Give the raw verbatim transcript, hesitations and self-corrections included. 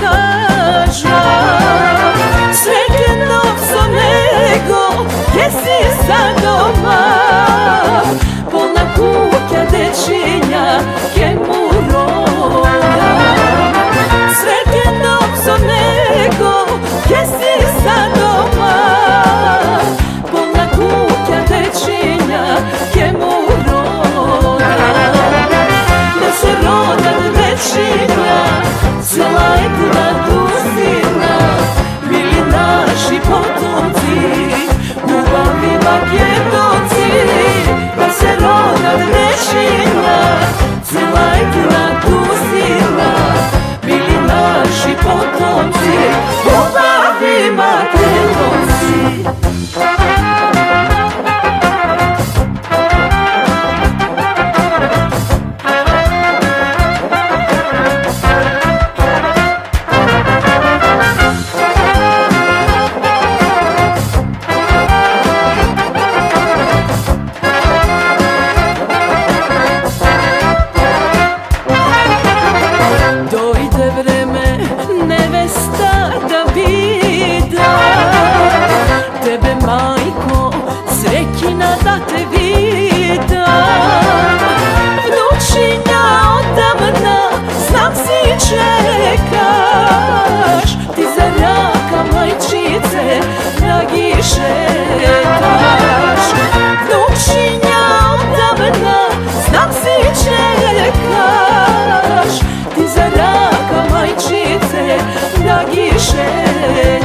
kaža. Sretno sam nego, gdje si sad doma? Polna kuća dečinja, gdje mu roda. Sretno sam nego, gdje si sad doma? Polna kuća dečinja, gdje mu roda. Da se roda dečinja, cijela je puna tuzina, bili naši potomci, ljubavi makedonci. Da se roda dečinja, cijela je puna tuzina, bili naši potomci, ljubavi makedonci. Dojde vreme nevesta da vida, tebe majko srećina da te vida. Vnučinja odavna, znam si čekaš, ti za raka majčice dragi šetaš. Vnučinja odavna, znam si čekaš, ti za raka majčice dragi šetaš.